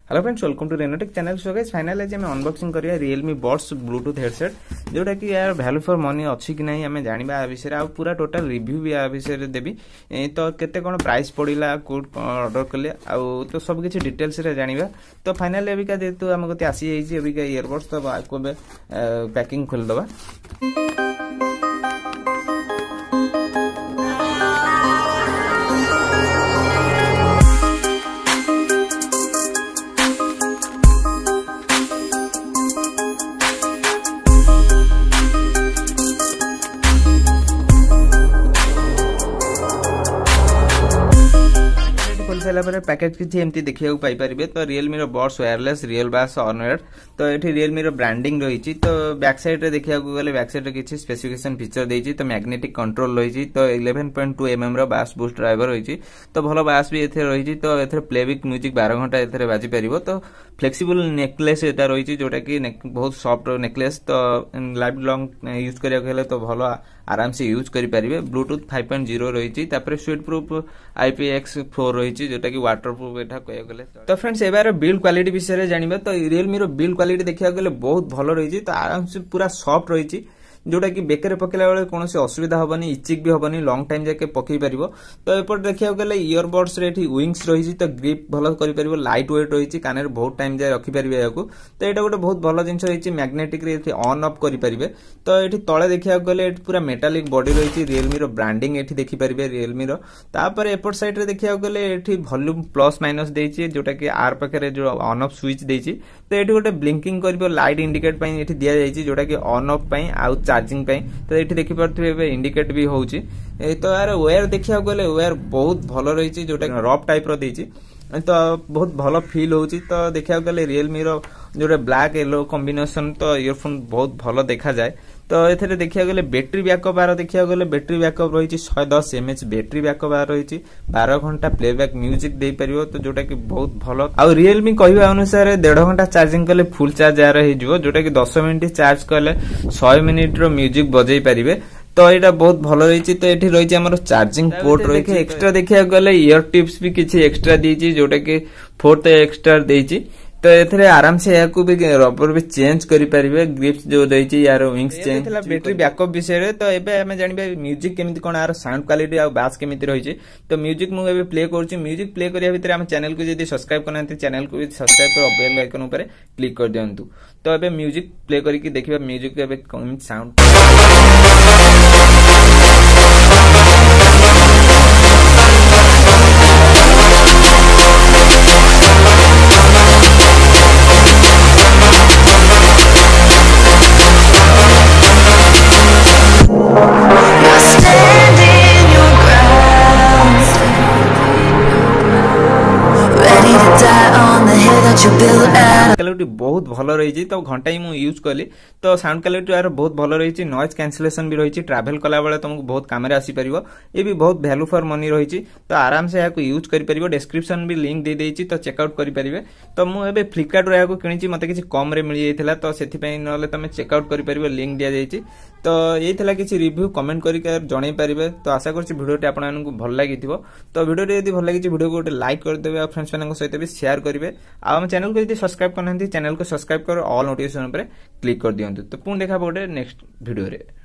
Hello friends, welcome to Reno tech channel. So guys final आज हमें unboxing करिया Realme Buds Bluetooth headset जोटा कि यार वैल्यू फॉर मनी अच्छी कि नहीं हमें जानिबा आ विषय आ पूरा टोटल रिव्यू भी आ विषय देबी। तो केते कोन प्राइस पड़िला कोड ऑर्डर कले आ तो सब किछि डिटेल्स रे जानिबा। तो फाइनल अभी का जेतु हम गति आसी जाई अभी का ईयरबड्स तो को पैकिंग खोल दबा। पैकेज किसी एमती देखा पाइपर तो Realme बड्स वायरलेस रियल बास ऑनवेयर तो ये Realme ब्रांडिंग रही। तो बैक साइड रे देखा गले बैक साइड किसी स्पेसिफिकेशन फीचर देती तो मैग्नेटिक कंट्रोल रही तो 11.2 mm रो बास बूस्ट ड्राइवर रही तो भल बास भी एथे रही। तो एथे प्लेबैक म्यूजिक 12 घंटा एथे बाजी पारिबो। तो फ्लेक्सिबल नेकलेस एटा रही जोटा कि बहुत सॉफ्ट नेकलेस तो लाइफ लॉन्ग यूज करिया हेले तो भल आराम से यूज करि परिबे। ब्लूटूथ 5.0 रही तापर स्वीट प्रूफ IPX4 रही जोटा कि वाटर प्रूफ एटा कह गले। तो फ्रेंड्स एबार बिल्ड क्वालिटी विषय जानिबा तो Realme रो बिल्ड क्वालिटी देखिया गले बहुत भलो रही तो आराम से पूरा सॉफ्ट रही जोटा कि बेकर पकेला बेले कौन असुविधा हबनी इचिक भी हबनी लॉन्ग टाइम जाके पकई पारिबो। तो एपट देखिया गले ईयरबड्स रे एठी विंग्स रही तो ग्रिप भलो करि पारिबो लाइट वेट रही कान रे बहुत टाइम जाय रखि पारिबे याकू। तो एटा गोटे बहुत भलो जिंस रही मैग्नेटिक रे एठी ऑन ऑफ करि पारिबे। तो एठी तळे देखिया गले एठी पूरा मेटालिक बॉडी रही Realme रो ब्रांडिंग एठी देखि पारिबे Realme रो। तापर एपट साइड रे देखिया गले एठी वॉल्यूम प्लस माइनस देछि जोटा कि आर पाखरे जो ऑन ऑफ स्विच देछि तो एठी गोटे ब्लिंकिंग करिबो लाइट इंडिकेट पई एठी दिया जायछि जोटा कि ऑन ऑफ पई आ चार्जिंग पई। तो ये देखि पारथि इंडिकेट भी होउची। तो यार वेयर देखिया गले वेयर बहुत भलो रही जोटा रफ टाइप रो देछि तो बहुत भलो फील होउची। तो देखिया गले Realme रो जोटा ब्लैक येलो कॉम्बिनेशन तो ईयरफोन बहुत भलो देखा जाए। तो एथरे देखिया गले बैटरी बैकअप आरो देखिया गले बैटरी बैकअप रही 110 mAh बैटरी बैकअप आरो रही 12 घंटा प्लेबैक म्यूजिक दे परिबो तो जोटा कि बहुत भलो। आ Realme कहबा अनुसार 1.5 घंटा चार्जिंग कले फुल चार्ज आरो हे जिवो जोटा कि 10 मिनिट चार्ज कले 100 मिनिट रो म्यूजिक बजै परिबे। तो एटा बहुत भलो रही। तो एठी रही हमर चार्जिंग पोर्ट रही एक्स्ट्रा देखिया गले ईयर टिप्स भी किछि एक्स्ट्रा दीची जोटा कि 4th एक्स्ट्रा देची। तो एथरे आराम से याकू भी रबर भी चेंज करि परिबे ग्रिप्स जो रही यार विंग्स चेंज थला बैटरी बैकअप विषय रे। तो एबे हमें जानिबे म्यूजिक केमिति कोन आर साउंड क्वालिटी आ बास केमिति रही। तो म्यूजिक मु एबे प्ले करछि। म्यूजिक प्ले करिया भितर हम चैनल को यदि सब्सक्राइब करनांती चैनल को सब्सक्राइब कर बेल आइकन ऊपर क्लिक कर दियंतु। तो एबे म्यूजिक प्ले करि कि देखिबा म्यूजिक एबे केमिति साउंड क्वालिटी बहुत भलो रही। तो घंटा ही मु यूज कली तो साउंड क्वालिटी यार बहुत भलो रही नॉइज कैंसलेशन भी रही ट्रैवल कला बेले तुमको बहुत काम रे आसी परिबो। ये भी बहुत वैल्यू फॉर मनी रही तो आराम से याको यूज करि परिबो। डिस्क्रिप्शन भी लिंक दे देछि तो चेकआउट करि परिबे। तो मु एबे फ्लिपकार्ट रो याको किनिछि मते किछि कम रे मिल जाइथिला तो सेथि पई नले तमे चेकआउट करि परिबो लिंक दिया जाइछि। तो ये थिला किछि रिव्यू कमेंट करि के जणाई परिबे। तो आशा करछि भिडियोटी आपन मानकु भल लागिथिबो। तो भिडियोटी यदि भल लागिछि भिडियो को गोटे लाइक कर देबे और फ्रेंड्स मानक सहित भी शेयर करिवे। आ हम चैनल को यदि सब्सक्राइब करनांती चैनल को सब्सक्राइब कर ऑल नोटिफिकेशन पर क्लिक कर दियंतु। तो पुन देखा बोटे नेक्स्ट वीडियो रे।